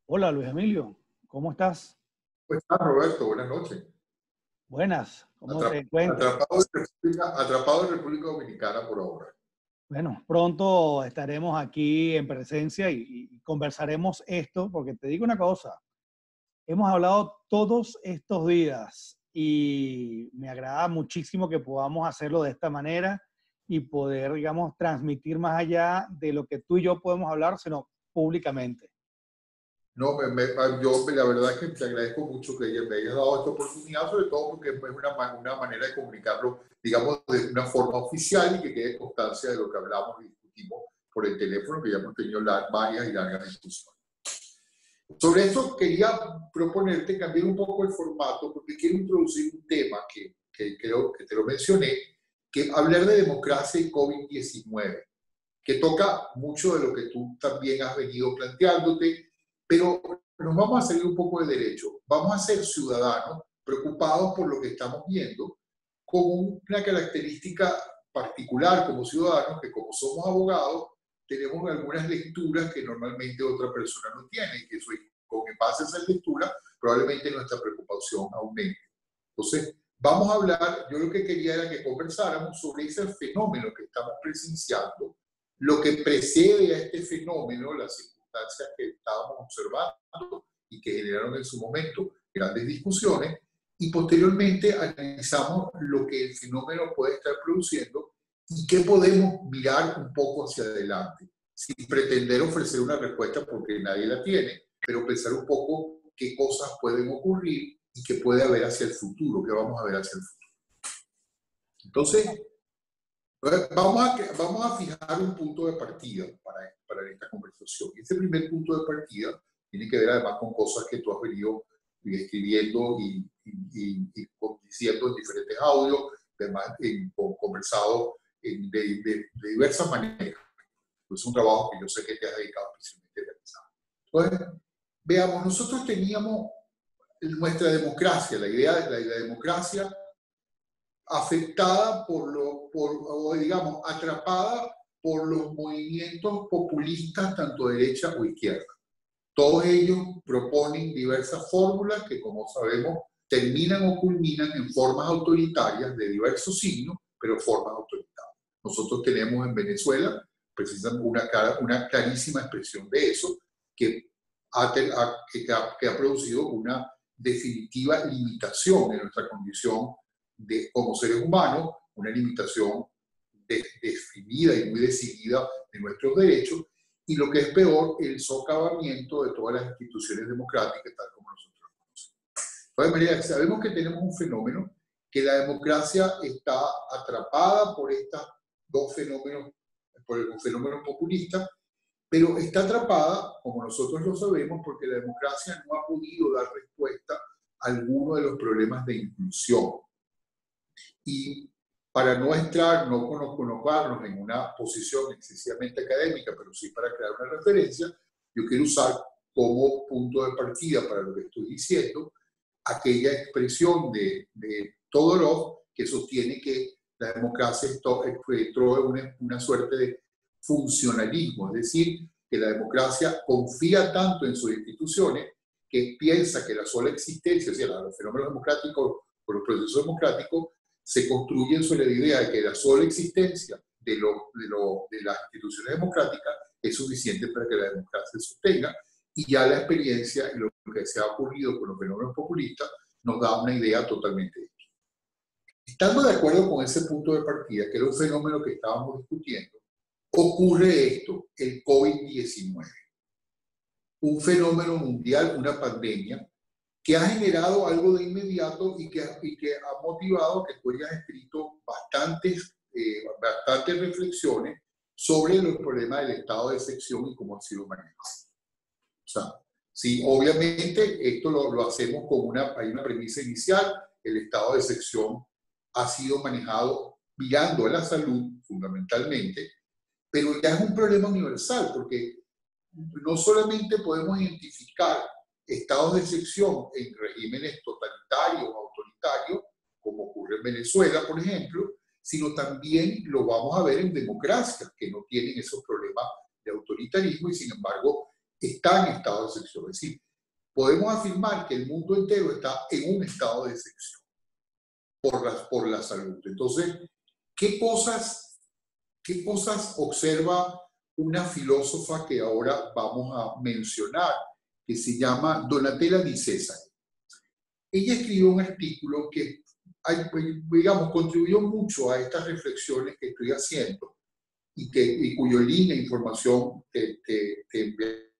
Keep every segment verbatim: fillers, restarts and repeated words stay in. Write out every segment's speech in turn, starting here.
Hola Luis Emilio, ¿cómo estás? ¿Cómo estás, Roberto? Buenas noches. Buenas, ¿cómo te Atrapado, encuentras? atrapado en República, atrapado en República Dominicana por ahora. Bueno, pronto estaremos aquí en presencia y, y conversaremos esto, porque te digo una cosa, hemos hablado todos estos días y me agrada muchísimo que podamos hacerlo de esta manera y poder, digamos, transmitir más allá de lo que tú y yo podemos hablar, sino públicamente. No, me, me, yo la verdad es que te agradezco mucho que me hayas dado esta oportunidad, sobre todo porque es una, una manera de comunicarlo, digamos, de una forma oficial y que quede constancia de lo que hablamos y discutimos por el teléfono, que ya hemos tenido varias y largas discusiones. Sobre esto quería proponerte cambiar un poco el formato porque quiero introducir un tema que, que creo que te lo mencioné, que hablar de democracia y COVID diecinueve, que toca mucho de lo que tú también has venido planteándote, pero nos vamos a salir un poco de derecho. Vamos a ser ciudadanos preocupados por lo que estamos viendo, con una característica particular como ciudadanos, que como somos abogados, tenemos algunas lecturas que normalmente otra persona no tiene, y que eso, con que pase esa lectura, probablemente nuestra preocupación aumente. Entonces, vamos a hablar, yo lo que quería era que conversáramos sobre ese fenómeno que estamos presenciando, lo que precede a este fenómeno, las circunstancias que estábamos observando y que generaron en su momento grandes discusiones, y posteriormente analizamos lo que el fenómeno puede estar produciendo y qué podemos mirar un poco hacia adelante, sin pretender ofrecer una respuesta porque nadie la tiene, pero pensar un poco qué cosas pueden ocurrir y qué puede haber hacia el futuro, qué vamos a ver hacia el futuro. Entonces, vamos a, vamos a fijar un punto de partida para, para esta conversación. Este primer punto de partida tiene que ver además con cosas que tú has venido escribiendo y, y, y, y diciendo en diferentes audios, además en, conversado en, de, de, de diversas maneras. Es un trabajo que yo sé que te has dedicado especialmente a realizar. Entonces, veamos, nosotros teníamos nuestra democracia, la idea de la, la democracia afectada por lo, por, o digamos, atrapada por los movimientos populistas, tanto derecha o izquierda. Todos ellos proponen diversas fórmulas que, como sabemos, terminan o culminan en formas autoritarias de diversos signos, pero formas autoritarias. Nosotros tenemos en Venezuela precisamente una, una clarísima expresión de eso, que ha, que, ha, que ha producido una definitiva limitación en nuestra condición de, como seres humanos, una limitación de, definida y muy decidida de nuestros derechos, y lo que es peor, el socavamiento de todas las instituciones democráticas, tal como nosotros lo conocemos. De todas maneras, sabemos que tenemos un fenómeno, que la democracia está atrapada por estos dos fenómenos, por el fenómeno populista, pero está atrapada, como nosotros lo sabemos, porque la democracia no ha podido dar respuesta a alguno de los problemas de inclusión. Y para no entrar, no colocarnos en una posición excesivamente académica, pero sí para crear una referencia, yo quiero usar como punto de partida para lo que estoy diciendo aquella expresión de, de Todorov que sostiene que la democracia entró en una, una suerte de funcionalismo, es decir, que la democracia confía tanto en sus instituciones que piensa que la sola existencia, o sea, los fenómenos democráticos o los procesos democráticos, se construyen sobre la idea de que la sola existencia de, lo, de, lo, de las instituciones democráticas es suficiente para que la democracia se sostenga, y ya la experiencia y lo que se ha ocurrido con los fenómenos populistas nos da una idea totalmente distinta. Estando de acuerdo con ese punto de partida, que era un fenómeno que estábamos discutiendo, ocurre esto, el COVID diecinueve. Un fenómeno mundial, una pandemia, que ha generado algo de inmediato y que, y que ha motivado que tú hayas escrito bastantes, eh, bastantes reflexiones sobre los problemas del estado de excepción y cómo ha sido manejado. O sea, sí, obviamente esto lo, lo hacemos con una, hay una premisa inicial, el estado de excepción ha sido manejado mirando a la salud fundamentalmente, pero ya es un problema universal, porque no solamente podemos identificar estados de excepción en regímenes totalitarios o autoritarios, como ocurre en Venezuela, por ejemplo, sino también lo vamos a ver en democracias que no tienen esos problemas de autoritarismo y, sin embargo, está en estado de excepción. Es decir, podemos afirmar que el mundo entero está en un estado de excepción por la, por la salud. Entonces, ¿qué cosas, qué cosas observa una filósofa que ahora vamos a mencionar, que se llama Donatella Di Cesare? Ella escribió un artículo que, digamos, contribuyó mucho a estas reflexiones que estoy haciendo y, que, y cuyo línea de información te, te, te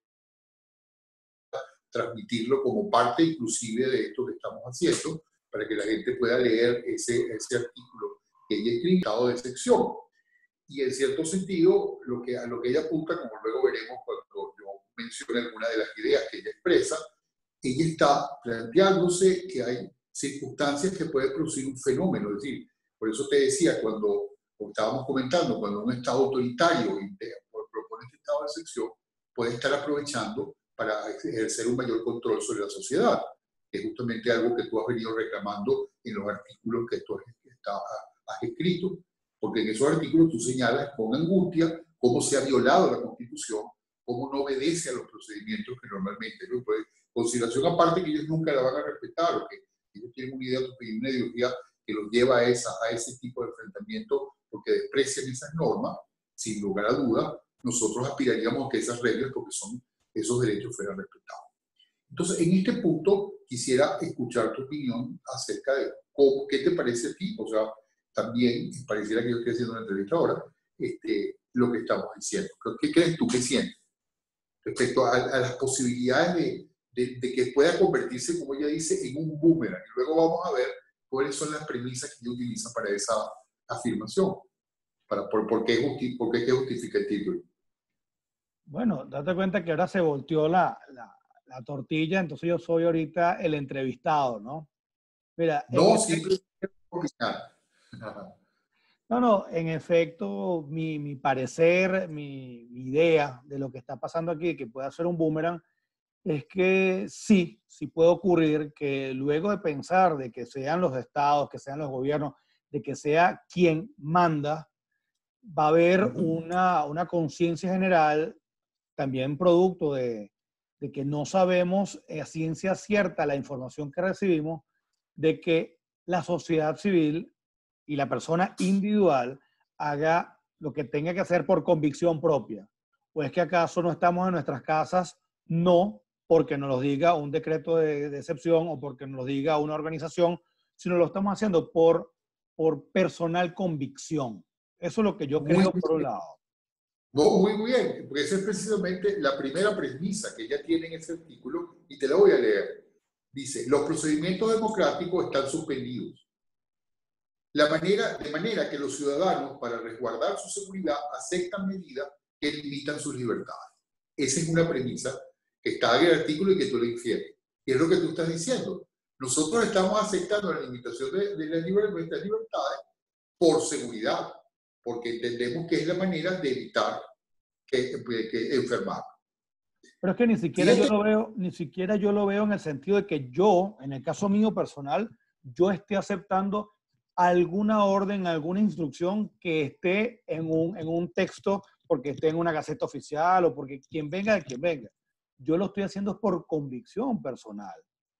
transmitirlo como parte inclusive de esto que estamos haciendo, para que la gente pueda leer ese, ese artículo que ella escribió, estado de excepción. Y en cierto sentido, lo que, a lo que ella apunta, como luego veremos cuando yo mencione alguna de las ideas que ella expresa, ella está planteándose que hay circunstancias que pueden producir un fenómeno. Es decir, por eso te decía, cuando, como estábamos comentando, cuando un Estado autoritario propone este estado de excepción, puede estar aprovechando para ejercer un mayor control sobre la sociedad, que es justamente algo que tú has venido reclamando en los artículos que tú has, has escrito, porque en esos artículos tú señalas con angustia cómo se ha violado la Constitución, cómo no obedece a los procedimientos que normalmente, ¿no? Pues, consideración aparte que ellos nunca la van a respetar, o que ellos tienen una idea, una ideología que los lleva a, esa, a ese tipo de enfrentamiento porque desprecian esas normas, sin lugar a duda, nosotros aspiraríamos a que esas reglas, porque son esos derechos, fueran respetados. Entonces, en este punto, quisiera escuchar tu opinión acerca de cómo, qué te parece a ti, o sea, también pareciera que yo estoy haciendo una entrevista ahora, este, lo que estamos diciendo. ¿Qué crees tú que sientes respecto a, a las posibilidades de, de, de que pueda convertirse, como ella dice, en un boomerang? Y luego vamos a ver cuáles son las premisas que ella utiliza para esa afirmación, para, por, por, qué, justi, por qué justifica el título. Bueno, date cuenta que ahora se volteó la, la, la tortilla, entonces yo soy ahorita el entrevistado, ¿no? Mira, no, siempre opinar. No, no, en efecto, mi, mi parecer, mi, mi idea de lo que está pasando aquí, que puede ser un boomerang, es que sí, sí puede ocurrir que luego de pensar de que sean los estados, que sean los gobiernos, de que sea quien manda, va a haber una, una conciencia general, también producto de, de que no sabemos a ciencia cierta la información que recibimos, de que la sociedad civil y la persona individual haga lo que tenga que hacer por convicción propia. ¿O es que acaso no estamos en nuestras casas? No porque nos lo diga un decreto de, de excepción o porque nos lo diga una organización, sino lo estamos haciendo por, por personal convicción. Eso es lo que yo muy creo bien. por un lado. Muy bien, porque esa es precisamente la primera premisa que ella tiene en ese artículo, y te la voy a leer. Dice, los procedimientos democráticos están suspendidos. La manera, de manera que los ciudadanos, para resguardar su seguridad, aceptan medidas que limitan sus libertades. Esa es una premisa que está en el artículo y que tú le infieres. Y es lo que tú estás diciendo. Nosotros estamos aceptando la limitación de, de las libertades por seguridad, porque entendemos que es la manera de evitar que, que enfermar. Pero es que ni siquiera yo lo veo, ni siquiera yo lo veo en el sentido de que yo, en el caso mío personal, yo esté aceptando alguna orden, alguna instrucción que esté en un, en un texto porque esté en una gaceta oficial o porque quien venga de quien venga. Yo lo estoy haciendo por convicción personal.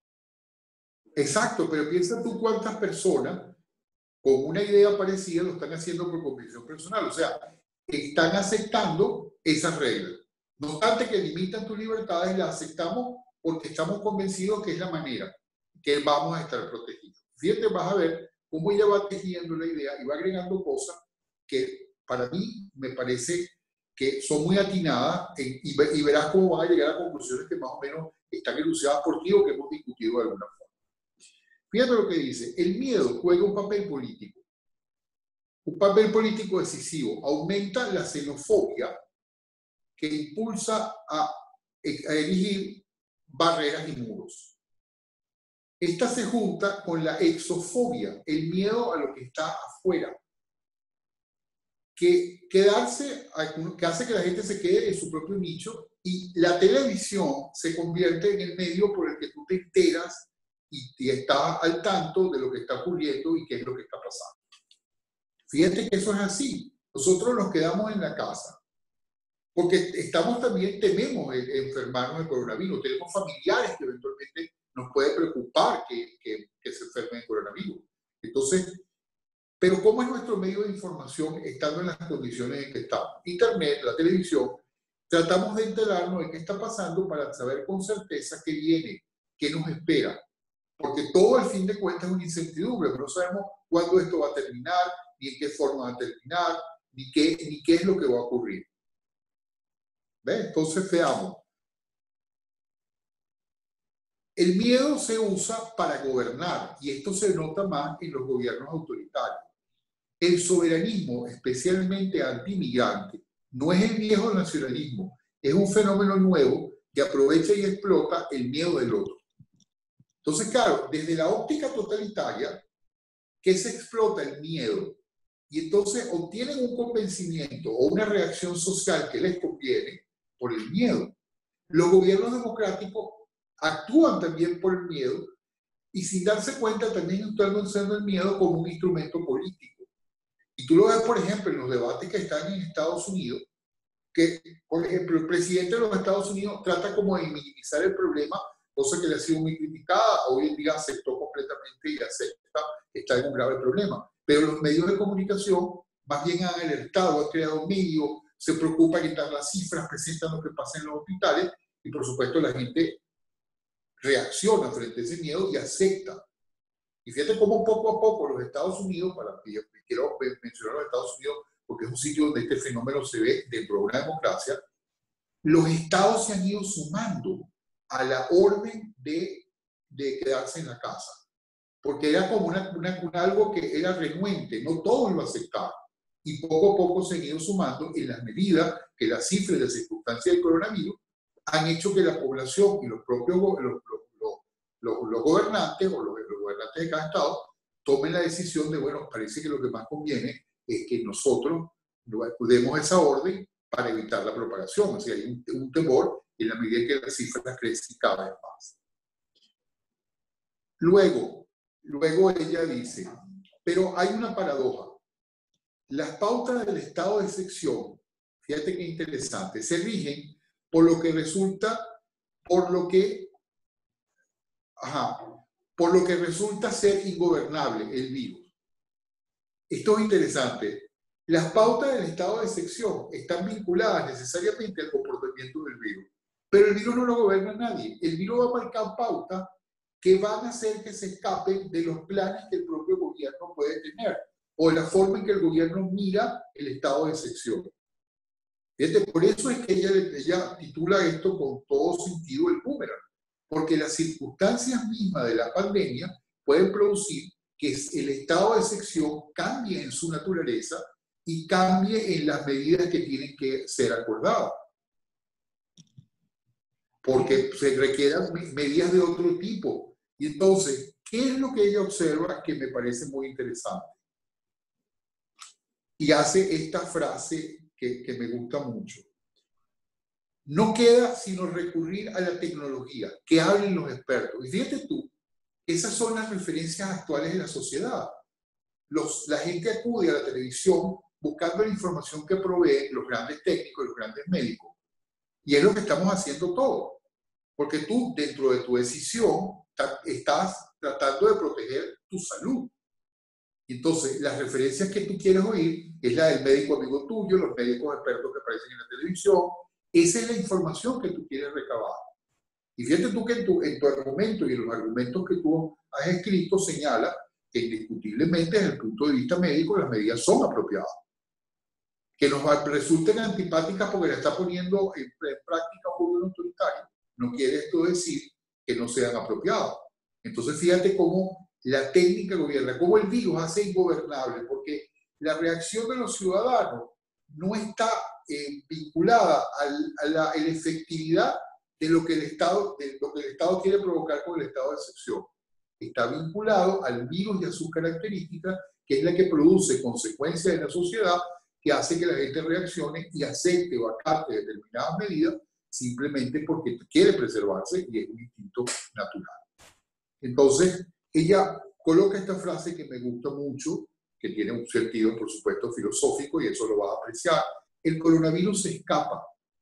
Exacto, pero piensa tú cuántas personas con una idea parecida lo están haciendo por convicción personal. O sea, están aceptando esas reglas. No obstante que limitan tus libertades, las aceptamos porque estamos convencidos que es la manera que vamos a estar protegidos. Fíjate, vas a ver cómo ella va tejiendo la idea y va agregando cosas que para mí me parece que son muy atinadas en, y, y verás cómo vas a llegar a conclusiones que más o menos están elucidadas por ti o que hemos discutido de alguna forma. Fíjate lo que dice, el miedo juega un papel político, un papel político decisivo, aumenta la xenofobia que impulsa a, a erigir barreras y muros. Esta se junta con la exofobia, el miedo a lo que está afuera, que, quedarse, que hace que la gente se quede en su propio nicho, y la televisión se convierte en el medio por el que tú te enteras y, y estás al tanto de lo que está ocurriendo y qué es lo que está pasando. Fíjate que eso es así. Nosotros nos quedamos en la casa porque estamos también, tememos enfermarnos de coronavirus, tenemos familiares que eventualmente nos puede preocupar que, que, que se enfermen de coronavirus. Entonces, pero ¿cómo es nuestro medio de información estando en las condiciones en que estamos? Internet, la televisión, tratamos de enterarnos de qué está pasando para saber con certeza qué viene, qué nos espera. Porque todo al fin de cuentas es una incertidumbre, pero no sabemos cuándo esto va a terminar, ni en qué forma va a terminar, ni qué, ni qué es lo que va a ocurrir. ¿Ves? Entonces veamos. El miedo se usa para gobernar y esto se nota más en los gobiernos autoritarios. El soberanismo, especialmente antimigrante, no es el viejo nacionalismo, es un fenómeno nuevo que aprovecha y explota el miedo del otro. Entonces, claro, desde la óptica totalitaria, ¿qué se explota? El miedo. Y entonces obtienen un convencimiento o una reacción social que les conviene por el miedo. Los gobiernos democráticos actúan también por el miedo y sin darse cuenta también están usando el miedo como un instrumento político. Y tú lo ves, por ejemplo, en los debates que están en Estados Unidos, que, por ejemplo, el presidente de los Estados Unidos trata como de minimizar el problema, cosa que le ha sido muy criticada, hoy en día aceptó completamente y acepta que está en un grave problema. Pero los medios de comunicación más bien han alertado, han creado medios, se preocupan de quitar las cifras, presentan lo que pasa en los hospitales y por supuesto la gente reacciona frente a ese miedo y acepta. Y fíjate cómo poco a poco los Estados Unidos, para que yo quiero mencionar los Estados Unidos porque es un sitio donde este fenómeno se ve dentro de una democracia, los estados se han ido sumando a la orden de, de quedarse en la casa. Porque era como una, una, una, algo que era renuente, no todos lo aceptaban. Y poco a poco se han ido sumando en las medidas que las cifras de circunstancias del coronavirus han hecho que la población y los propios los, los, los, los, los gobernantes o los, los gobernantes de cada estado tomen la decisión de, bueno, parece que lo que más conviene es que nosotros demos esa orden para evitar la propagación. O sea, hay un, un temor en la medida que las cifras crecen cada vez más. Luego, luego ella dice, pero hay una paradoja. Las pautas del estado de excepción, fíjate qué interesante, se rigen por lo que resulta, por lo que, ajá, por lo que resulta ser ingobernable el virus. Esto es interesante. Las pautas del estado de excepción están vinculadas necesariamente al comportamiento del virus, pero el virus no lo gobierna nadie. El virus va a marcar pautas que van a hacer que se escapen de los planes que el propio gobierno puede tener o de la forma en que el gobierno mira el estado de excepción. Fíjate, por eso es que ella, ella titula esto con todo sentido el boomerang, porque las circunstancias mismas de la pandemia pueden producir que el estado de excepción cambie en su naturaleza y cambie en las medidas que tienen que ser acordadas. Porque se requieran medidas de otro tipo. Y entonces, ¿qué es lo que ella observa que me parece muy interesante? Y hace esta frase que, que me gusta mucho. No queda sino recurrir a la tecnología, que hablen los expertos. Y fíjate tú, esas son las referencias actuales de la sociedad. Los, la gente acude a la televisión buscando la información que proveen los grandes técnicos y los grandes médicos. Y es lo que estamos haciendo todos. Porque tú, dentro de tu decisión, estás tratando de proteger tu salud. Entonces, las referencias que tú quieres oír es la del médico amigo tuyo, los médicos expertos que aparecen en la televisión. Esa es la información que tú quieres recabar. Y fíjate tú que en tu, en tu argumento y en los argumentos que tú has escrito señala que indiscutiblemente desde el punto de vista médico las medidas son apropiadas. Que nos resulten antipáticas porque la está poniendo en, en práctica un gobierno autoritario, no quiere esto decir que no sean apropiadas. Entonces fíjate cómo la técnica gobierna, cómo el virus hace ingobernable, porque la reacción de los ciudadanos no está eh, vinculada al, a, la, a la efectividad de lo, que el Estado, de lo que el Estado quiere provocar con el estado de excepción. Está vinculado al virus y a sus características, que es la que produce consecuencias en la sociedad, que hace que la gente reaccione y acepte o acate determinadas medidas simplemente porque quiere preservarse y es un instinto natural. Entonces, ella coloca esta frase que me gusta mucho, que tiene un sentido, por supuesto, filosófico, y eso lo vas a apreciar. El coronavirus se escapa,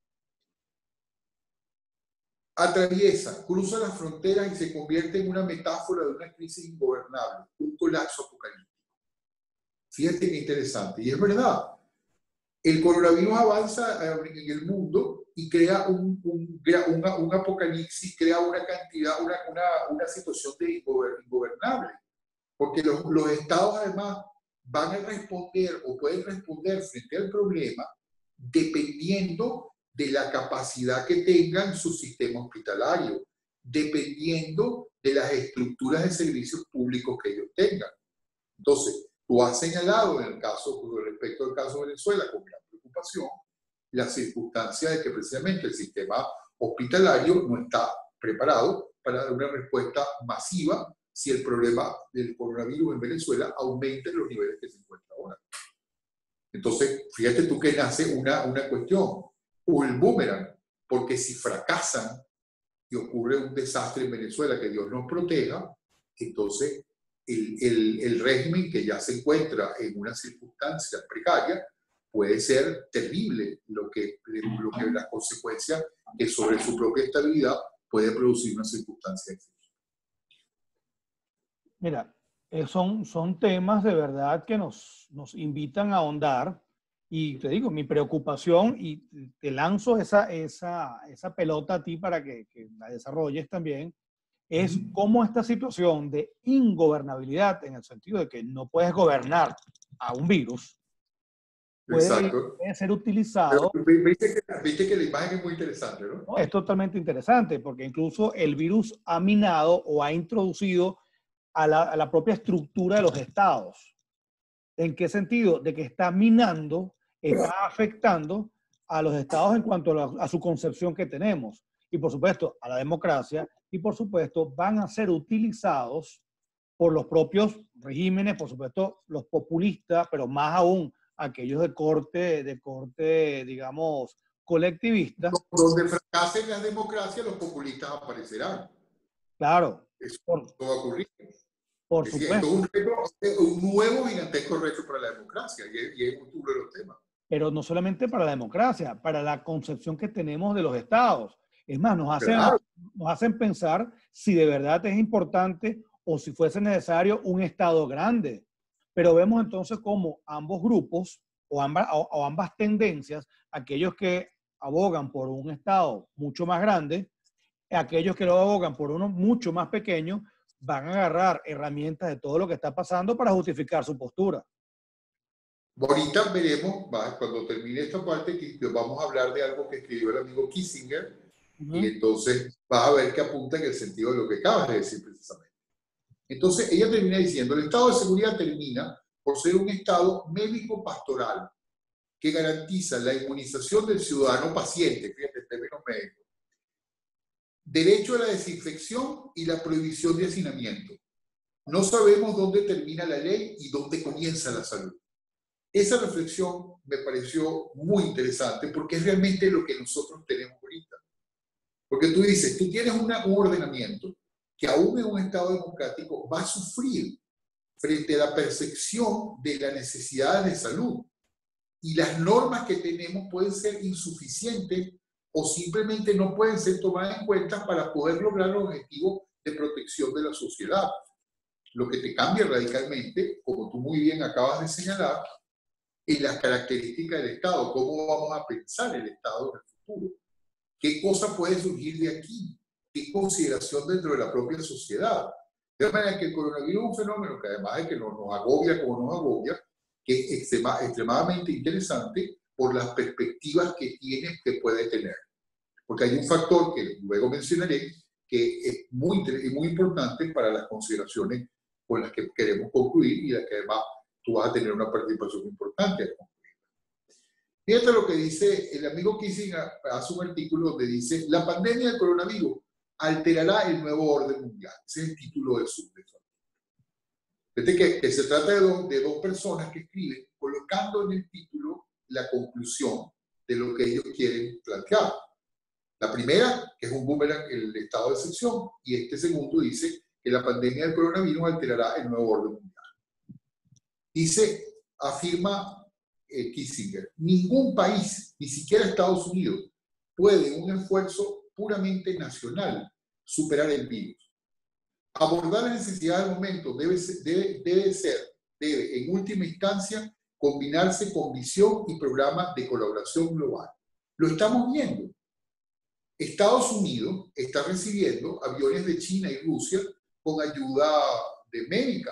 atraviesa, cruza las fronteras y se convierte en una metáfora de una crisis ingobernable, un colapso apocalíptico. Fíjate qué interesante. Y es verdad, el coronavirus avanza en el mundo y crea un, un, un, un apocalipsis, crea una cantidad, una, una, una situación de ingobernable. Porque los, los estados además van a responder o pueden responder frente al problema dependiendo de la capacidad que tengan su sistema hospitalario, dependiendo de las estructuras de servicios públicos que ellos tengan. Entonces, tú has señalado en el caso, con respecto al caso de Venezuela, con gran preocupación, la circunstancia de que precisamente el sistema hospitalario no está preparado para dar una respuesta masiva si el problema del coronavirus en Venezuela aumenta en los niveles que se encuentra ahora. Entonces, fíjate tú que nace una, una cuestión, o el boomerang, porque si fracasan y ocurre un desastre en Venezuela, que Dios nos proteja, entonces el, el, el régimen que ya se encuentra en una circunstancia precaria puede ser terrible lo que, lo que las consecuencias que sobre su propia estabilidad puede producir una circunstancia extrema. Mira, eh, son, son temas de verdad que nos, nos invitan a ahondar y te digo, mi preocupación, y te lanzo esa, esa, esa pelota a ti para que, que la desarrolles también, es cómo esta situación de ingobernabilidad, en el sentido de que no puedes gobernar a un virus, puede, puede ser utilizado. Pero, viste, que, viste que la imagen es muy interesante, ¿no? ¿no? Es totalmente interesante, porque incluso el virus ha minado o ha introducido a la, a la propia estructura de los estados. ¿En qué sentido? De que está minando, está afectando a los estados en cuanto a, la, a su concepción que tenemos. Y por supuesto, a la democracia. Y por supuesto, van a ser utilizados por los propios regímenes, por supuesto, los populistas, pero más aún aquellos de corte, de corte, digamos, colectivista. Donde fracasen las democracias, los populistas aparecerán. Claro. Eso por, no va a ocurrir. Por es supuesto. Decir, un, reto, un nuevo gigantesco reto para la democracia, y es, y es uno de los temas. Pero no solamente para la democracia, para la concepción que tenemos de los estados. Es más, nos hacen, claro. nos hacen pensar si de verdad es importante o si fuese necesario un estado grande. Pero vemos entonces cómo ambos grupos o ambas, o, o ambas tendencias, aquellos que abogan por un estado mucho más grande, aquellos que lo abogan por uno mucho más pequeño, van a agarrar herramientas de todo lo que está pasando para justificar su postura. Ahorita veremos, va, cuando termine esta parte, que vamos a hablar de algo que escribió el amigo Kissinger, uh-huh. Y entonces vas a ver que apunta en el sentido de lo que acabas de decir precisamente. Entonces ella termina diciendo, el estado de seguridad termina por ser un estado médico-pastoral que garantiza la inmunización del ciudadano paciente, fíjate, en términos médicos, derecho a la desinfección y la prohibición de hacinamiento. No sabemos dónde termina la ley y dónde comienza la salud. Esa reflexión me pareció muy interesante porque es realmente lo que nosotros tenemos ahorita. Porque tú dices, tú tienes una, un ordenamiento que aún en un Estado democrático va a sufrir frente a la percepción de la necesidad de salud. Y las normas que tenemos pueden ser insuficientes o simplemente no pueden ser tomadas en cuenta para poder lograr los objetivos de protección de la sociedad. Lo que te cambia radicalmente, como tú muy bien acabas de señalar, es las características del Estado. ¿Cómo vamos a pensar el Estado en el futuro? ¿Qué cosa puede surgir de aquí? ¿Qué consideración dentro de la propia sociedad? De manera que el coronavirus es un fenómeno que además de que nos, nos agobia como nos agobia, que es extrema, extremadamente interesante por las perspectivas que tiene, que puede tener. Porque hay un factor que luego mencionaré que es muy, muy importante para las consideraciones con las que queremos concluir y las que además tú vas a tener una participación importante. Fíjate lo que dice el amigo Kissinger, hace un artículo donde dice, la pandemia del coronavirus alterará el nuevo orden mundial. Ese es el título de su artículo. Fíjate que, que se trata de dos, de dos personas que escriben colocando en el título la conclusión de lo que ellos quieren plantear. La primera, que es un boomerang, el estado de excepción, y este segundo dice que la pandemia del coronavirus alterará el nuevo orden mundial. Dice, afirma eh, Kissinger, ningún país, ni siquiera Estados Unidos, puede en un esfuerzo puramente nacional superar el virus. Abordar la necesidad del momento debe ser, debe, debe ser, debe en última instancia combinarse con visión y programas de colaboración global. Lo estamos viendo. Estados Unidos está recibiendo aviones de China y Rusia con ayuda de médica,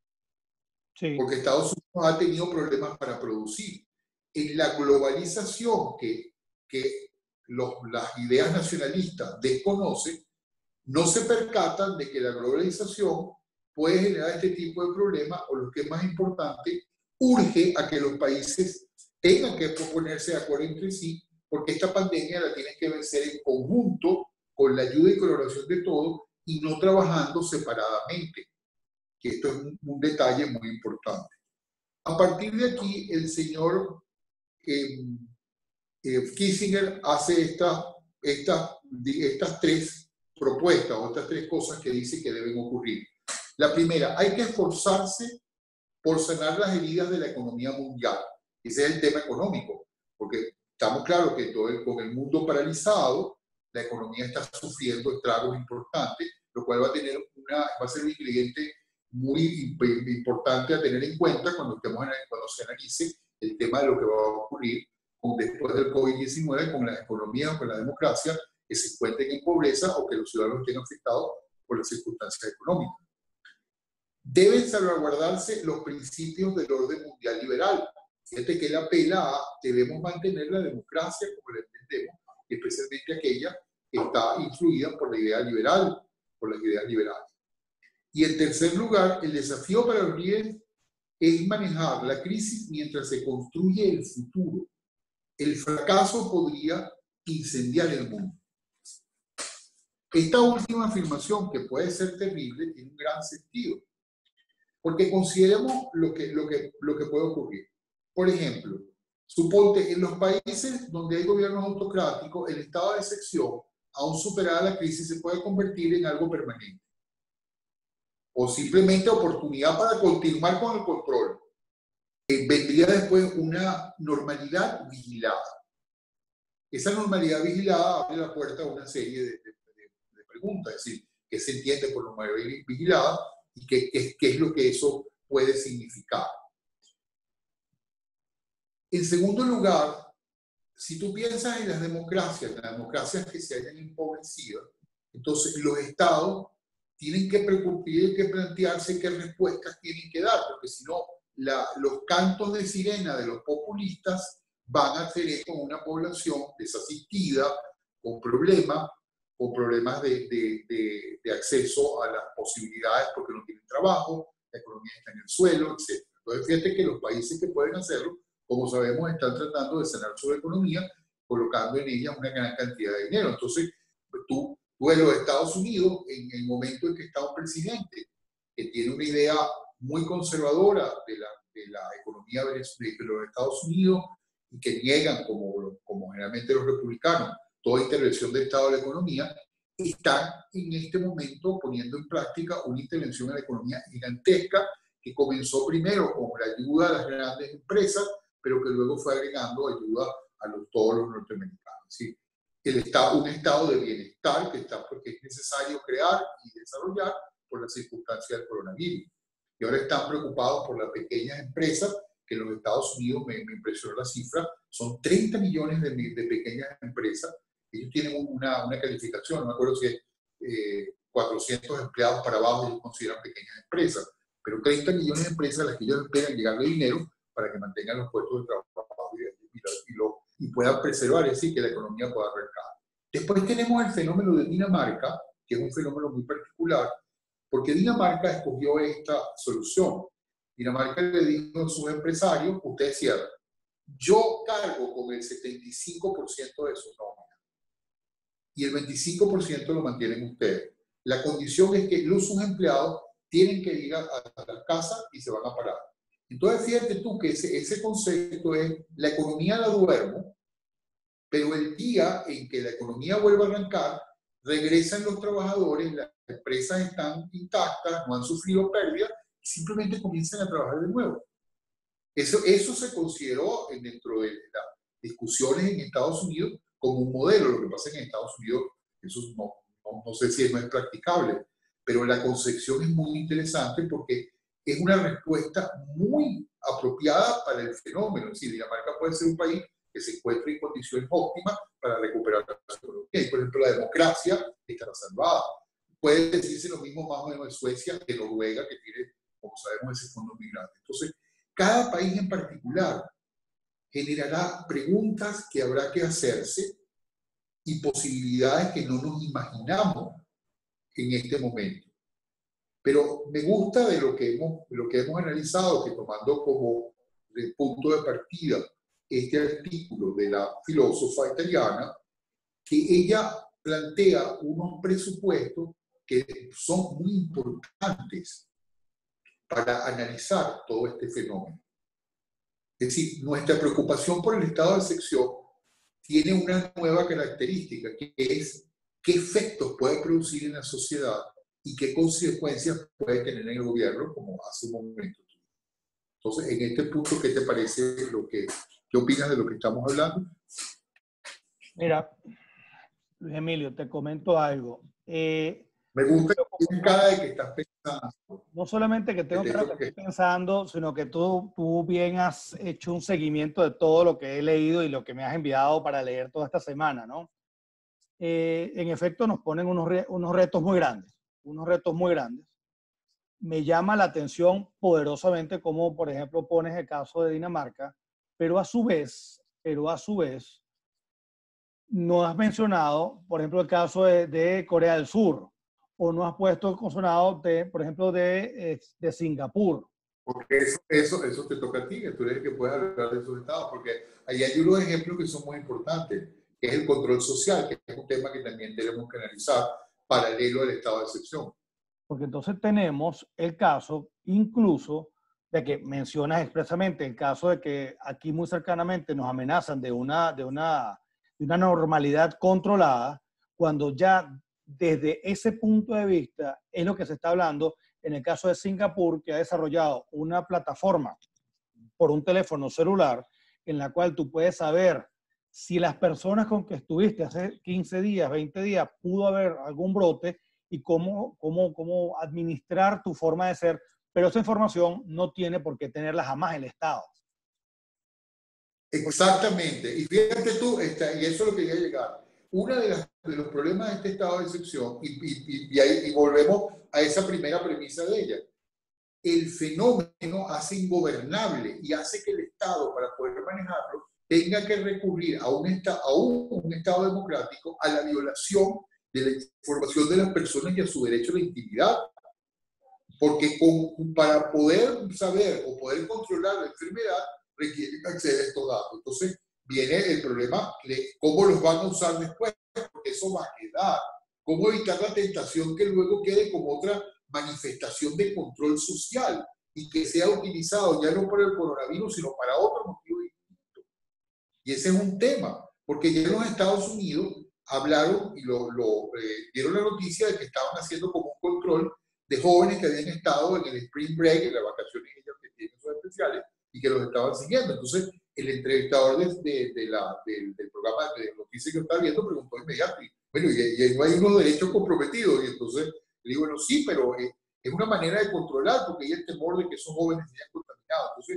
sí. Porque Estados Unidos ha tenido problemas para producir. En la globalización que, que los, las ideas nacionalistas desconocen, no se percatan de que la globalización puede generar este tipo de problemas, o lo que es más importante, urge a que los países tengan que ponerse de acuerdo entre sí, porque esta pandemia la tienen que vencer en conjunto, con la ayuda y colaboración de todos, y no trabajando separadamente, que esto es un, un detalle muy importante. A partir de aquí, el señor eh, eh, Kissinger hace esta, esta, estas tres propuestas, o estas tres cosas que dice que deben ocurrir. La primera, hay que esforzarse por sanar las heridas de la economía mundial. Ese es el tema económico, porque estamos claros que todo el, con el mundo paralizado, la economía está sufriendo estragos importantes, lo cual va a, tener una, va a ser un ingrediente muy importante a tener en cuenta cuando, estemos en, cuando se analice el tema de lo que va a ocurrir con, después del COVID diecinueve con las economías o con la democracia que se encuentren en pobreza o que los ciudadanos estén afectados por las circunstancias económicas. Deben salvaguardarse los principios del orden mundial liberal. Fíjate que él apela a debemos mantener la democracia como la entendemos, especialmente aquella que está influida por la idea liberal, por las ideas liberales. Y en tercer lugar, el desafío para los líderes es manejar la crisis mientras se construye el futuro. El fracaso podría incendiar el mundo. Esta última afirmación, que puede ser terrible, tiene un gran sentido. Porque consideremos lo que, lo que, lo que puede ocurrir. Por ejemplo, suponte en los países donde hay gobiernos autocráticos, el estado de excepción, aún superada la crisis, se puede convertir en algo permanente. O simplemente oportunidad para continuar con el control. Eh, vendría después una normalidad vigilada. Esa normalidad vigilada abre la puerta a una serie de, de, de, de preguntas, es decir, ¿qué se entiende por normalidad vigilada? Y qué, qué, qué es lo que eso puede significar. En segundo lugar, si tú piensas en las democracias, en las democracias que se hayan empobrecido, entonces los estados tienen que preocupar, tienen que plantearse qué respuestas tienen que dar, porque si no, la, los cantos de sirena de los populistas van a hacer con una población desasistida, con problemas, con problemas de, de, de, de acceso a las posibilidades porque no tienen trabajo, la economía está en el suelo, etcétera. Entonces, fíjate que los países que pueden hacerlo, como sabemos, están tratando de sanar su economía, colocando en ella una gran cantidad de dinero. Entonces, tú, tú en los Estados Unidos, en el momento en que está un presidente que tiene una idea muy conservadora de la, de la economía de los Estados Unidos y que niegan, como, como generalmente los republicanos, toda intervención del Estado en la economía, están en este momento poniendo en práctica una intervención en la economía gigantesca que comenzó primero con la ayuda a las grandes empresas, pero que luego fue agregando ayuda a los, todos los norteamericanos. ¿Sí? El estado, un estado de bienestar que, está, que es necesario crear y desarrollar por las circunstancias del coronavirus. Y ahora están preocupados por las pequeñas empresas, que en los Estados Unidos, me, me impresionó la cifra, son treinta millones de, de pequeñas empresas. Ellos tienen una, una calificación, no me acuerdo si es eh, cuatrocientos empleados para abajo, ellos consideran pequeñas empresas, pero treinta millones de empresas a las que ellos esperan llegarle dinero para que mantengan los puestos de trabajo y, y, y, lo, y puedan preservar, es decir, que la economía pueda arrancar. Después tenemos el fenómeno de Dinamarca, que es un fenómeno muy particular, porque Dinamarca escogió esta solución. Dinamarca le dijo a sus empresarios, ustedes cierran, yo cargo con el setenta y cinco por ciento de su nómina y el veinticinco por ciento lo mantienen ustedes. La condición es que los sus empleados tienen que ir a, a la casa y se van a parar. Entonces, fíjate tú que ese, ese concepto es, la economía la duermo, pero el día en que la economía vuelva a arrancar, regresan los trabajadores, las empresas están intactas, no han sufrido pérdidas, y simplemente comienzan a trabajar de nuevo. Eso, eso se consideró dentro de las discusiones en Estados Unidos como un modelo. Lo que pasa es que en Estados Unidos Eso no, no, no sé si no es practicable, pero la concepción es muy interesante porque es una respuesta muy apropiada para el fenómeno. Es decir, Dinamarca puede ser un país que se encuentre en condiciones óptimas para recuperar la economía. Y, por ejemplo, la democracia estará salvada. Puede decirse lo mismo más o menos de Suecia, de Noruega, que tiene, como sabemos, ese fondo migrante. Entonces, cada país en particular generará preguntas que habrá que hacerse y posibilidades que no nos imaginamos en este momento. Pero me gusta de lo que hemos, de lo que hemos analizado, que tomando como de punto de partida este artículo de la filósofa italiana, que ella plantea unos presupuestos que son muy importantes para analizar todo este fenómeno. Es decir, nuestra preocupación por el estado de excepción tiene una nueva característica, que es qué efectos puede producir en la sociedad y qué consecuencias puede tener en el gobierno, como hace un momento. Entonces, en este punto, ¿qué te parece lo que, qué opinas de lo que estamos hablando? Mira, Luis Emilio, te comento algo. Eh, Me gusta que tienes cara de que estás pensando. No solamente que tengo cara de que estoy pensando, sino que tú, tú bien has hecho un seguimiento de todo lo que he leído y lo que me has enviado para leer toda esta semana, ¿no? Eh, en efecto, nos ponen unos, re, unos retos muy grandes, unos retos muy grandes. Me llama la atención poderosamente como, por ejemplo, pones el caso de Dinamarca, pero a su vez, pero a su vez, no has mencionado, por ejemplo, el caso de, de Corea del Sur, o no has puesto consonado, de, por ejemplo, de, de Singapur. Porque eso, eso, eso te toca a ti, que tú eres el que puedes hablar de esos estados, porque ahí hay unos ejemplos que son muy importantes, que es el control social, que es un tema que también tenemos que analizar paralelo al estado de excepción. Porque entonces tenemos el caso incluso de que mencionas expresamente el caso de que aquí muy cercanamente nos amenazan de una, de una, de una normalidad controlada, cuando ya desde ese punto de vista es lo que se está hablando en el caso de Singapur, que ha desarrollado una plataforma por un teléfono celular en la cual tú puedes saber si las personas con que estuviste hace quince días, veinte días, pudo haber algún brote y cómo, cómo, cómo administrar tu forma de ser, pero esa información no tiene por qué tenerla jamás el Estado. Exactamente. Y fíjate tú, esta, y eso es lo que quería llegar. Uno de, de los problemas de este estado de excepción, y, y, y, ahí, y volvemos a esa primera premisa de ella, el fenómeno hace ingobernable y hace que el Estado, para poder manejarlo, tenga que recurrir a un, esta, a un, un Estado democrático a la violación de la información de las personas y a su derecho a la intimidad. Porque con, para poder saber o poder controlar la enfermedad, requieren acceder a estos datos. Entonces, viene el problema de cómo los van a usar después, porque eso va a quedar. Cómo evitar la tentación que luego quede como otra manifestación de control social y que sea utilizado ya no para el coronavirus, sino para otro motivo distinto. Y ese es un tema, porque ya en los Estados Unidos hablaron y lo, lo eh, dieron la noticia de que estaban haciendo como un control de jóvenes que habían estado en el spring break, en las vacaciones ellos que tienen sus especiales, y que los estaban siguiendo. Entonces, el entrevistador de, de, de la, de, del programa de noticias que yo estaba viendo preguntó inmediatamente, bueno, y, y no hay unos derechos comprometidos. Y entonces le digo, bueno, sí, pero es, es una manera de controlar, porque hay el temor de que esos jóvenes sean contaminados. Entonces,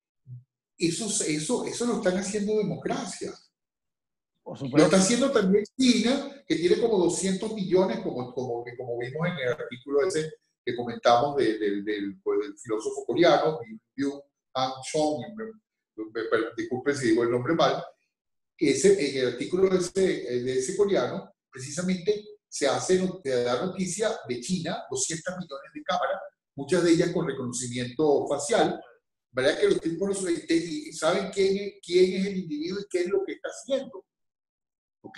eso, eso, eso lo están haciendo democracias. Lo está haciendo también China, que tiene como doscientos millones, como, como, como vimos en el artículo ese que comentamos de, de, de, del, pues, del filósofo coreano, Byung Han Chong, disculpen si digo el nombre mal, que ese, en el artículo de ese, de ese coreano, precisamente se hace se da noticia de China, doscientos millones de cámaras, muchas de ellas con reconocimiento facial, ¿verdad? Que los tipos saben quién es, quién es el individuo y qué es lo que está haciendo. ¿Ok?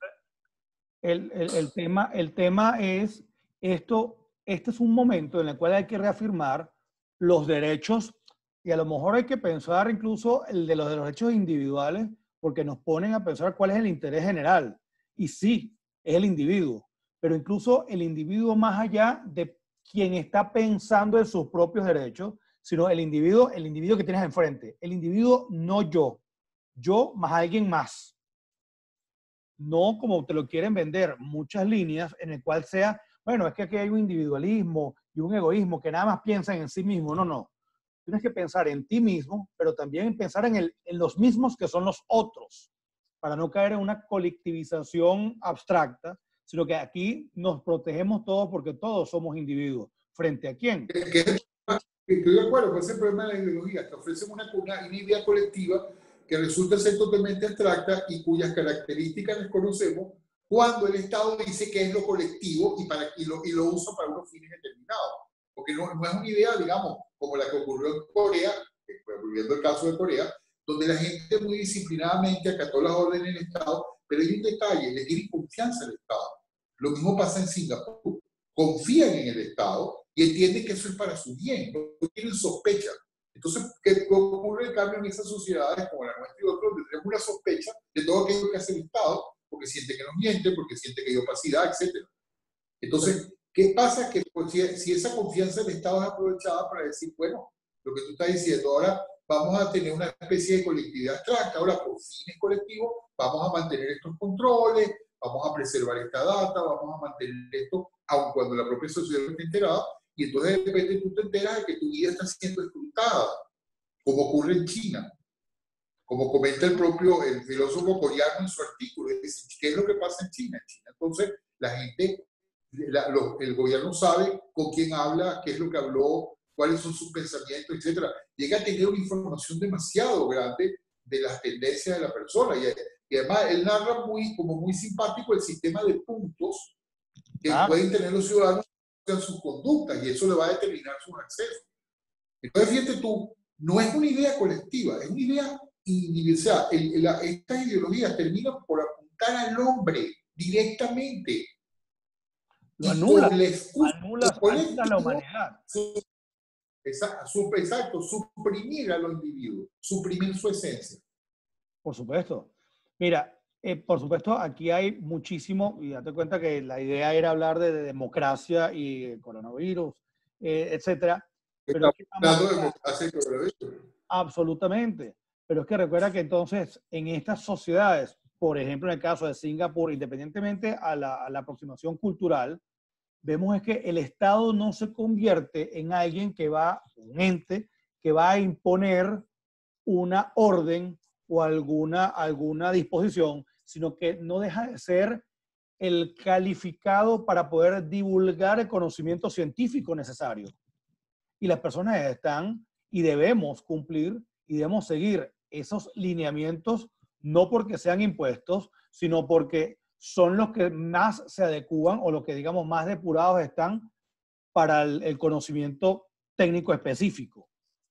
El, el, el, tema, el tema es, esto, este es un momento en el cual hay que reafirmar los derechos y a lo mejor hay que pensar incluso el de los, de los derechos individuales porque nos ponen a pensar cuál es el interés general. Y sí, es el individuo, pero incluso el individuo más allá de quien está pensando en sus propios derechos, sino el individuo, el individuo que tienes enfrente. El individuo no yo, yo más alguien más. no como te lo quieren vender muchas líneas en el cual sea, bueno, es que aquí hay un individualismo y un egoísmo que nada más piensan en sí mismo. No, no. Tienes que pensar en ti mismo, pero también pensar en, el, en los mismos que son los otros, para no caer en una colectivización abstracta, sino que aquí nos protegemos todos porque todos somos individuos. ¿Frente a quién? Que, que, estoy de acuerdo con ese problema de la ideología, que ofrecen una, una, una idea colectiva que resulta ser totalmente abstracta y cuyas características desconocemos cuando el Estado dice que es lo colectivo y, para, y, lo, y lo usa para unos fines determinados. Porque no, no es una idea, digamos, como la que ocurrió en Corea, volviendo al caso de Corea, donde la gente muy disciplinadamente acató las órdenes del Estado, pero hay un detalle, le tienen confianza al Estado. Lo mismo pasa en Singapur. Confían en el Estado y entienden que eso es para su bien, no tienen sospecha. Entonces, ¿qué ocurre en cambio en esas sociedades como la nuestra y otras, donde tenemos una sospecha de todo aquello que hace el Estado, porque siente que nos miente, porque siente que hay opacidad, etcétera? Entonces, ¿qué pasa? Que pues, si, si esa confianza del Estado es aprovechada para decir, bueno, lo que tú estás diciendo, ahora vamos a tener una especie de colectividad abstracta, ahora por fines colectivos vamos a mantener estos controles, vamos a preservar esta data, vamos a mantener esto, aun cuando la propia sociedad no esté enterada, y entonces de repente tú te enteras de que tu vida está siendo escrutada, como ocurre en China. Como comenta el propio el filósofo coreano en su artículo, dice, ¿qué es lo que pasa en China? En China, entonces, la gente, la, lo, el gobierno sabe con quién habla, qué es lo que habló, cuáles son sus pensamientos, etcétera. Llega a tener una información demasiado grande de las tendencias de la persona. Y, y además, él narra muy, como muy simpático el sistema de puntos que Claro. pueden tener los ciudadanos en sus conductas, y eso le va a determinar sus accesos. Entonces, fíjate tú, no es una idea colectiva, es una idea individual. O sea, el, la, estas ideologías terminan por apuntar al hombre directamente. Lo y anula, con la excusa anula, anula la humanidad. Exacto, suprimir a los individuos, suprimir su esencia. Por supuesto. Mira, eh, por supuesto, aquí hay muchísimo, y date cuenta que la idea era hablar de, de democracia y coronavirus, eh, etcétera. Pero es que estamos Estamos hablando de democracia y coronavirus. Absolutamente. Pero es que recuerda que entonces en estas sociedades, por ejemplo en el caso de Singapur, independientemente a la, a la aproximación cultural, vemos es que el Estado no se convierte en alguien que va, un ente, que va a imponer una orden o alguna, alguna disposición, sino que no deja de ser el calificado para poder divulgar el conocimiento científico necesario. Y las personas están y debemos cumplir y debemos seguir esos lineamientos, no porque sean impuestos, sino porque son los que más se adecúan o los que, digamos, más depurados están para el, el conocimiento técnico específico.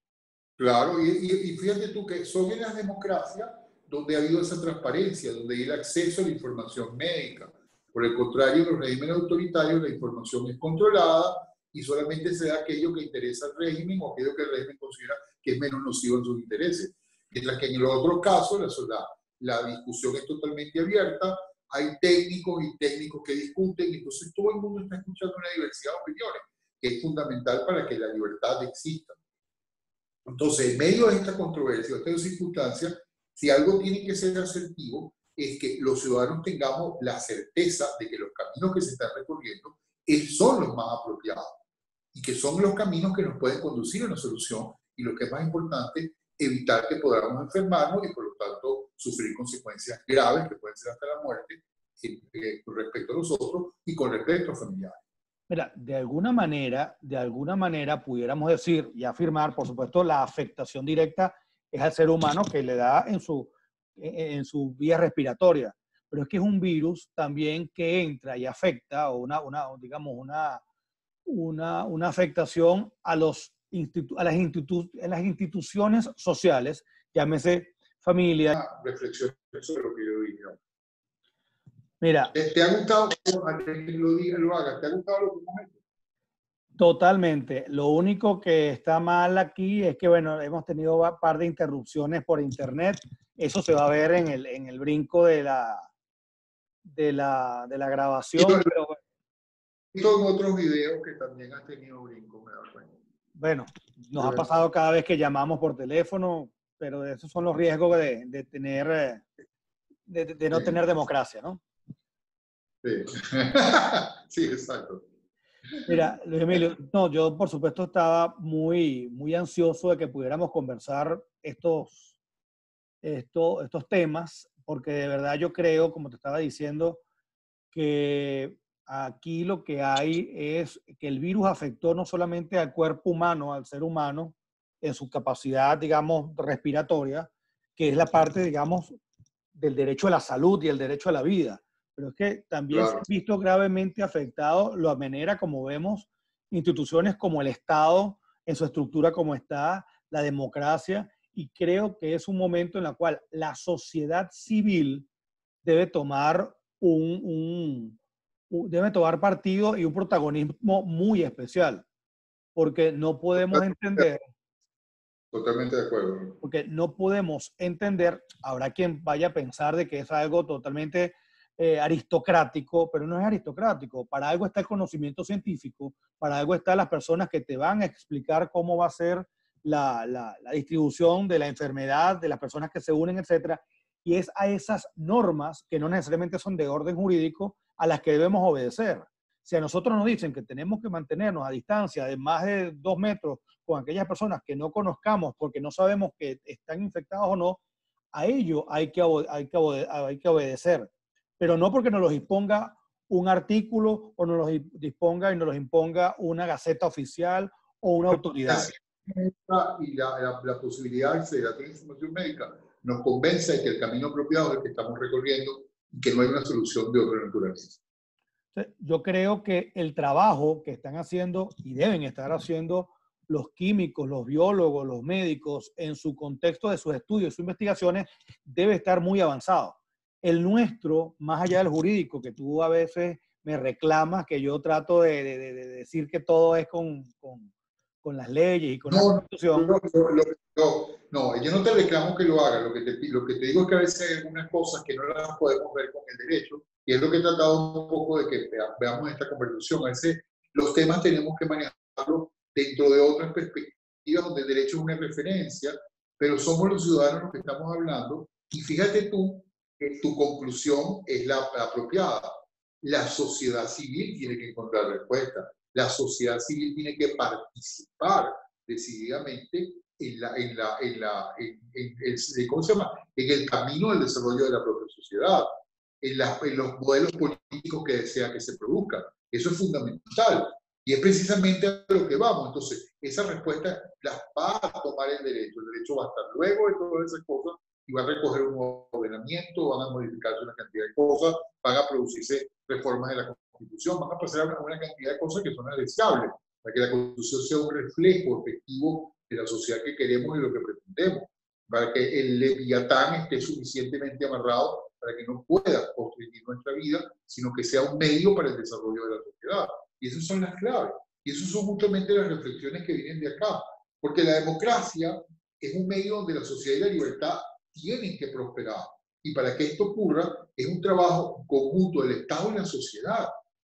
Claro, y, y, y fíjate tú que son en las democracias donde ha habido esa transparencia, donde hay el acceso a la información médica. Por el contrario, en los regímenes autoritarios la información es controlada y solamente se da aquello que interesa al régimen o aquello que el régimen considera que es menos nocivo en sus intereses. Mientras que en los otros casos la, la discusión es totalmente abierta, hay técnicos y técnicos que discuten, entonces todo el mundo está escuchando una diversidad de opiniones, que es fundamental para que la libertad exista. Entonces, en medio de esta controversia, de estas circunstancias, si algo tiene que ser asertivo, es que los ciudadanos tengamos la certeza de que los caminos que se están recorriendo son los más apropiados y que son los caminos que nos pueden conducir a una solución y lo que es más importante, evitar que podamos enfermarnos y por lo tanto sufrir consecuencias graves que pueden ser hasta la muerte eh, con respecto a nosotros y con respecto a familiares. Mira, de alguna manera, de alguna manera pudiéramos decir y afirmar, por supuesto, la afectación directa es al ser humano que le da en su, en su vía respiratoria, pero es que es un virus también que entra y afecta, o una, una digamos, una, una, una afectación a, los institu a, las institu a las instituciones sociales, llámese familia. Una reflexión sobre lo que yo dije. Mira, ¿Te, te ha gustado que lo diga, lo haga? ¿Te ha gustado lo que comento? Totalmente. Lo único que está mal aquí es que, bueno, hemos tenido un par de interrupciones por internet. Eso se va a ver en el, en el brinco de la, de la, de la grabación. Yo, pero bueno. en otros videos que también han tenido brinco, me da cuenta. Bueno, nos ha pasado cada vez que llamamos por teléfono, pero esos son los riesgos de, de tener de, de no tener democracia, ¿no? Sí, sí, exacto. Mira, Luis Emilio, no, yo por supuesto estaba muy, muy ansioso de que pudiéramos conversar estos, estos, estos temas, porque de verdad yo creo, como te estaba diciendo, que aquí lo que hay es que el virus afectó no solamente al cuerpo humano, al ser humano, en su capacidad, digamos, respiratoria, que es la parte, digamos, del derecho a la salud y el derecho a la vida, pero es que también se Claro. ha visto gravemente afectado la manera como vemos instituciones como el Estado en su estructura como está, la democracia, y creo que es un momento en el cual la sociedad civil debe tomar un, un, un, debe tomar partido y un protagonismo muy especial, porque no podemos entender, Totalmente de acuerdo. porque no podemos entender, habrá quien vaya a pensar de que es algo totalmente eh, aristocrático, pero no es aristocrático. Para algo está el conocimiento científico, para algo están las personas que te van a explicar cómo va a ser la, la, la distribución de la enfermedad, de las personas que se unen, etcétera. Y es a esas normas, que no necesariamente son de orden jurídico, a las que debemos obedecer. Si a nosotros nos dicen que tenemos que mantenernos a distancia de más de dos metros con aquellas personas que no conozcamos porque no sabemos que están infectados o no, a ello hay que, hay que, hay que obedecer. Pero no porque nos los imponga un artículo o nos los disponga y nos los imponga una gaceta oficial o una autoridad. Y la, la, la posibilidad de acceder a la información médica nos convence de que el camino apropiado es el que estamos recorriendo y que no hay una solución de otra naturaleza. Yo creo que el trabajo que están haciendo y deben estar haciendo los químicos, los biólogos, los médicos, en su contexto de sus estudios, sus investigaciones, debe estar muy avanzado. El nuestro, más allá del jurídico, que tú a veces me reclamas, que yo trato de, de, de decir que todo es con, con, con las leyes y con no, la Constitución. No, no, no, no, yo no te reclamo que lo haga, lo que, te, lo que te digo es que a veces hay algunas cosas que no las podemos ver con el derecho, y es lo que he tratado un poco de que veamos esta conversación. A veces los temas tenemos que manejarlos dentro de otras perspectivas donde el derecho es una referencia, pero somos los ciudadanos los que estamos hablando, y fíjate tú que tu conclusión es la, la apropiada. La sociedad civil tiene que encontrar respuesta. La sociedad civil tiene que participar decididamente en, la, en, la, en, la, en, en, el, ¿cómo se llama? En el camino del desarrollo de la propia sociedad, en, la, en los modelos políticos que desea que se produzcan. Eso es fundamental. Y es precisamente a lo que vamos. Entonces, esa respuesta las va a tomar el derecho. El derecho va a estar luego de todas esas cosas y va a recoger un ordenamiento, van a modificarse una cantidad de cosas, van a producirse reformas de la Constitución, van a pasar a una cantidad de cosas que son deseables, para que la Constitución sea un reflejo efectivo de la sociedad que queremos y lo que pretendemos, para que el leviatán esté suficientemente amarrado para que no pueda constreñir nuestra vida, sino que sea un medio para el desarrollo de la sociedad. Y esas son las claves. Y esas son justamente las reflexiones que vienen de acá. Porque la democracia es un medio donde la sociedad y la libertad tienen que prosperar. Y para que esto ocurra, es un trabajo conjunto del Estado y la sociedad.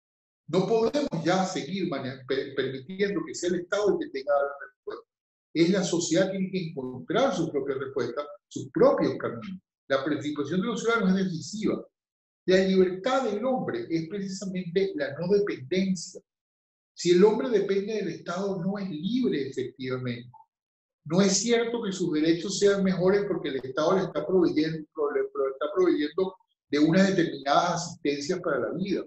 No podemos ya seguir permitiendo que sea el Estado el que tenga la respuesta. Es la sociedad que tiene que encontrar sus propias respuestas, sus propios caminos. La participación de los ciudadanos es decisiva. La libertad del hombre es precisamente la no dependencia. Si el hombre depende del Estado, no es libre efectivamente. No es cierto que sus derechos sean mejores porque el Estado le está proveyendo, le está proveyendo de unas determinadas asistencias para la vida.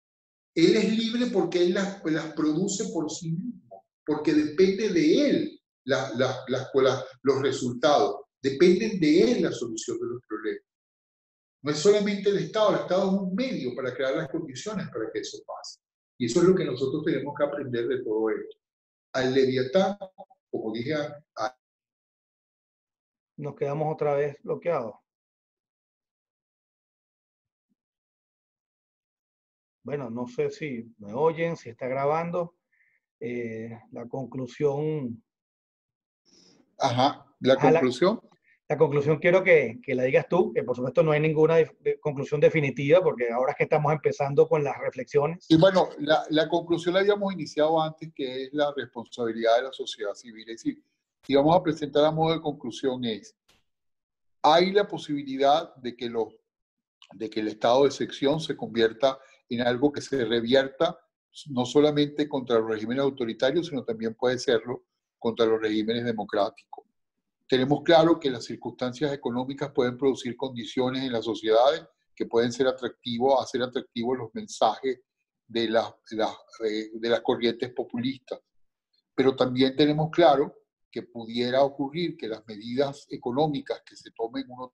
Él es libre porque él las, las produce por sí mismo, porque depende de él la, la, la, la, los resultados, dependen de él la solución de los problemas. No es solamente el Estado, el Estado es un medio para crear las condiciones para que eso pase. Y eso es lo que nosotros tenemos que aprender de todo esto. Al Leviatán, como dije, a... nos quedamos otra vez bloqueados. Bueno, no sé si me oyen, si está grabando. Eh, la conclusión. Ajá, la Ajá, conclusión. La, la conclusión quiero que, que la digas tú, que por supuesto no hay ninguna de, de conclusión definitiva, porque ahora es que estamos empezando con las reflexiones. Y bueno, la, la conclusión la habíamos iniciado antes, que es la responsabilidad de la sociedad civil. Es decir, si vamos a presentar a modo de conclusión es, hay la posibilidad de que los de que el estado de excepción se convierta en algo que se revierta no solamente contra los regímenes autoritarios, sino también puede serlo contra los regímenes democráticos. Tenemos claro que las circunstancias económicas pueden producir condiciones en las sociedades que pueden ser atractivos, hacer atractivos los mensajes de las, de, las, de las corrientes populistas. Pero también tenemos claro que pudiera ocurrir que las medidas económicas que se tomen uno,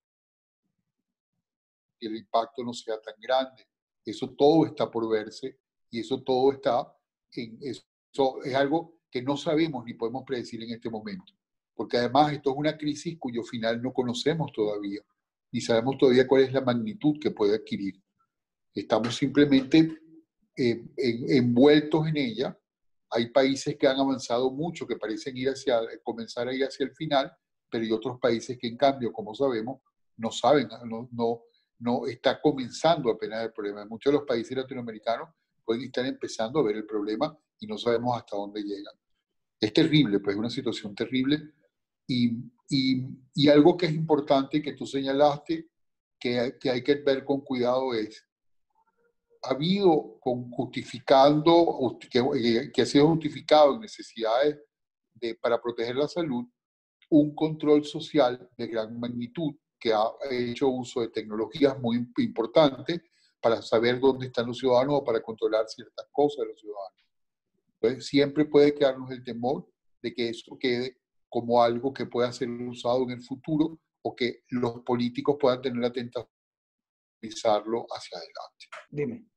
el impacto no sea tan grande. Eso todo está por verse y eso todo está en eso es algo que no sabemos ni podemos predecir en este momento. Porque además esto es una crisis cuyo final no conocemos todavía, ni sabemos todavía cuál es la magnitud que puede adquirir. Estamos simplemente eh, en, envueltos en ella. Hay países que han avanzado mucho, que parecen ir hacia, comenzar a ir hacia el final, pero hay otros países que en cambio, como sabemos, no saben, no, no, no está comenzando apenas el problema. Muchos de los países latinoamericanos pueden estar empezando a ver el problema y no sabemos hasta dónde llegan. Es terrible, pues es una situación terrible. Y, y, y algo que es importante que tú señalaste, que, que hay que ver con cuidado es, ha habido con justificando, que, que ha sido justificado en necesidades de, para proteger la salud, un control social de gran magnitud que ha hecho uso de tecnologías muy importantes para saber dónde están los ciudadanos o para controlar ciertas cosas de los ciudadanos. Entonces, siempre puede quedarnos el temor de que eso quede como algo que pueda ser usado en el futuro o que los políticos puedan tener la tentación de utilizarlo hacia adelante. Dime.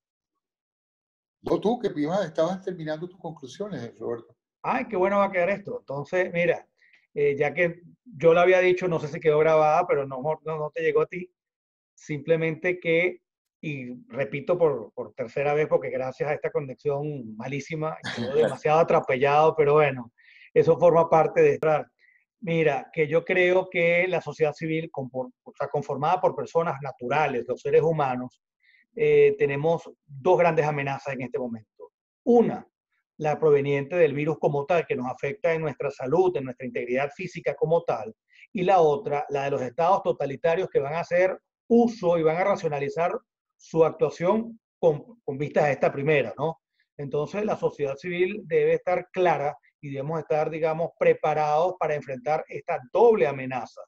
No, tú, que ibas, estabas terminando tus conclusiones, Roberto. Ay, qué bueno va a quedar esto. Entonces, mira, eh, ya que yo lo había dicho, no sé si quedó grabada, pero no, no, no te llegó a ti, simplemente que, y repito por, por tercera vez, porque gracias a esta conexión malísima, quedó demasiado atropellado, pero bueno, eso forma parte de esta. Mira, que yo creo que la sociedad civil, o sea, conformada por personas naturales, los seres humanos, eh, tenemos dos grandes amenazas en este momento. Una, la proveniente del virus como tal, que nos afecta en nuestra salud, en nuestra integridad física como tal. Y la otra, la de los estados totalitarios que van a hacer uso y van a racionalizar su actuación con, con vistas a esta primera, ¿no? Entonces, la sociedad civil debe estar clara y debemos estar, digamos, preparados para enfrentar esta doble amenaza.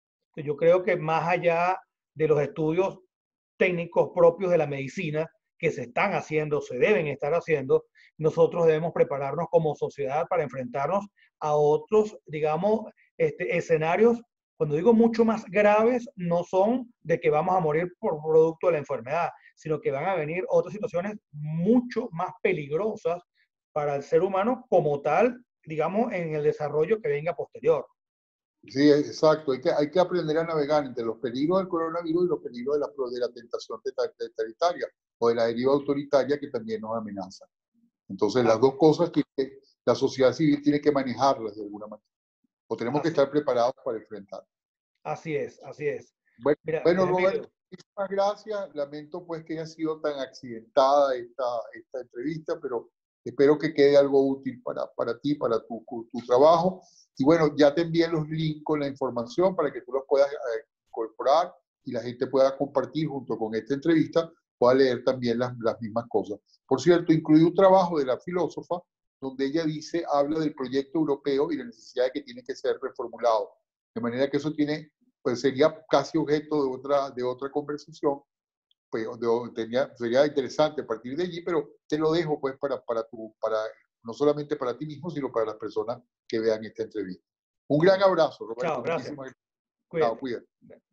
Yo creo que más allá de los estudios técnicos propios de la medicina que se están haciendo, se deben estar haciendo, nosotros debemos prepararnos como sociedad para enfrentarnos a otros, digamos, este, escenarios. Cuando digo mucho más graves, no son de que vamos a morir por producto de la enfermedad, sino que van a venir otras situaciones mucho más peligrosas para el ser humano como tal, digamos, en el desarrollo que venga posterior. Sí, exacto. Hay que, hay que aprender a navegar entre los peligros del coronavirus y los peligros de la, de la tentación totalitaria o de la deriva autoritaria que también nos amenaza. Entonces, las dos cosas que, que la sociedad civil tiene que manejarlas de alguna manera. O tenemos así que estar preparados para enfrentar. Así es, así es. Bueno, Mira, bueno Roberto, muchísimas gracias. Lamento pues que haya sido tan accidentada esta, esta entrevista, pero espero que quede algo útil para, para ti, para tu, tu trabajo. Y bueno, ya te envié los links con la información para que tú los puedas eh, incorporar y la gente pueda compartir junto con esta entrevista, pueda leer también las, las mismas cosas. Por cierto, incluí un trabajo de la filósofa donde ella dice, habla del proyecto europeo y la necesidad de que tiene que ser reformulado. De manera que eso tiene, pues sería casi objeto de otra, de otra conversación. Pues de, tenía, sería interesante a partir de allí, pero te lo dejo pues para, para tu, para, no solamente para ti mismo, sino para las personas que vean esta entrevista. Un gran abrazo, Roberto. Chao, gracias. Muchísimas gracias. Cuídate. Chao, cuídate.